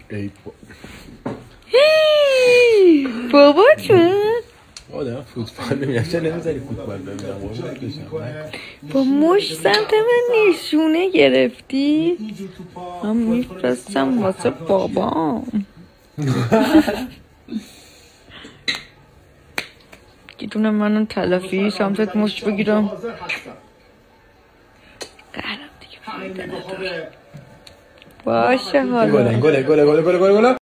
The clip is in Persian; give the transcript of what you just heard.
ای بابا چون آدم فوتبال نمیدونم چه نمیذاری فوتبال ببینم با مش سمت من نشونه گرفتی من میفرستم واسه بابام گیتونه منو تلافی سمتت مش بگیرم قهرم دیگه فایده نداره باشه حالا گله